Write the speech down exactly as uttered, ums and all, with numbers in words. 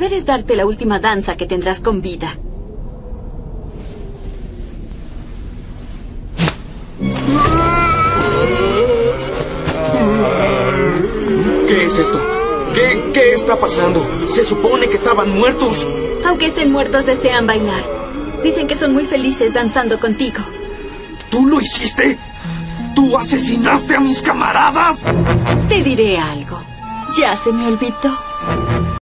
deber es darte la última danza que tendrás con vida. ¿Qué es esto? ¿Qué, qué está pasando? Se supone que estaban muertos. Aunque estén muertos, desean bailar. Dicen que son muy felices danzando contigo. ¿Tú lo hiciste? ¿Tú asesinaste a mis camaradas? Te diré algo. Ya se me olvidó.